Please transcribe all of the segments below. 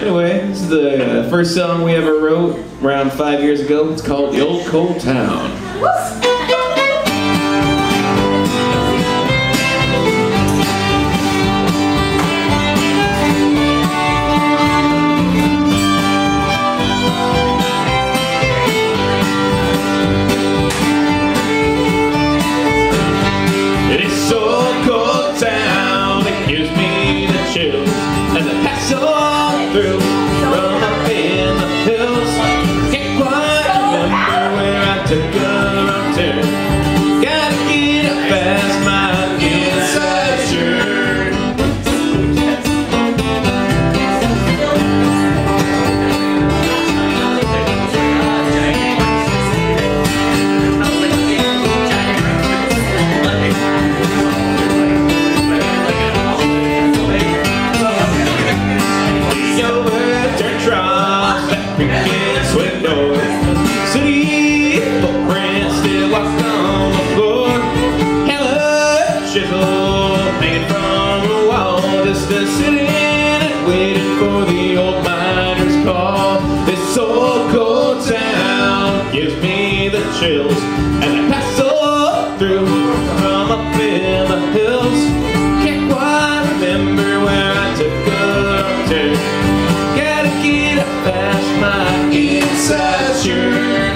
Anyway, this is the first song we ever wrote around 5 years ago. It's called The Old Cold Town. It's so cold town, it gives me the chills as I pass on through from up in the hills. Can't quite remember where I took a wrong turn. Gotta get up past my inside shirt. City footprints still walk on the floor. Hella chisel hanging from the wall. Just sitting and waiting for the old miner's call. This old cold town gives me the chills as I pass all through from up in the hills. Can't quite remember where I took a wrong turn. Gotta get up past my inside shirt.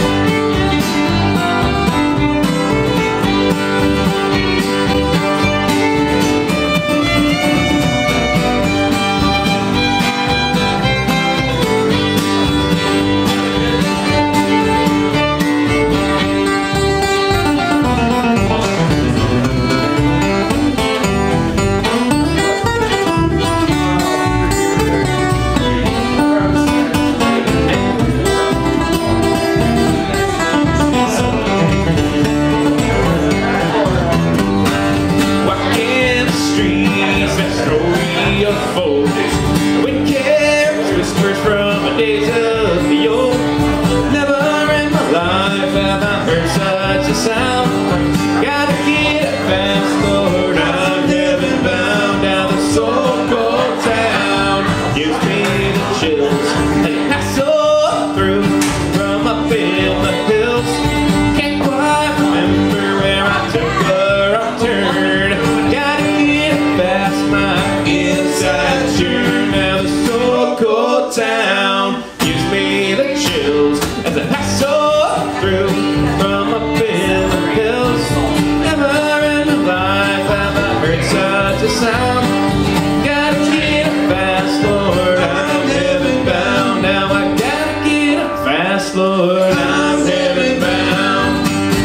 When cares whispers from the days of the old. Never in my life have I heard such a sound. Gotta get up fast, Lord, I'm heaven bound. Now this old cold town gives me the chills and I pass all through from up in the hills. Can't quite remember where I took a wrong turn. Gotta get up past my inside shirt. Now this old cold town gives me the chills as I pass all through from up in the hills. Never in my life have I heard such a sound. Gotta get up fast, Lord, I'm heaven bound. Now I gotta get up fast, Lord, I'm heaven bound.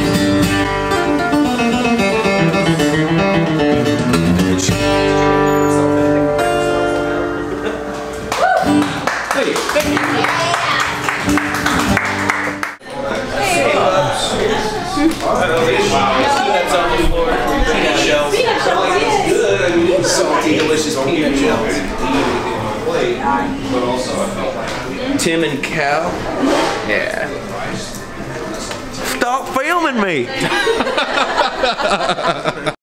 Hey, thank you. Good. Salty, delicious peanut shells. Tim and Cal? Yeah. Stop filming me!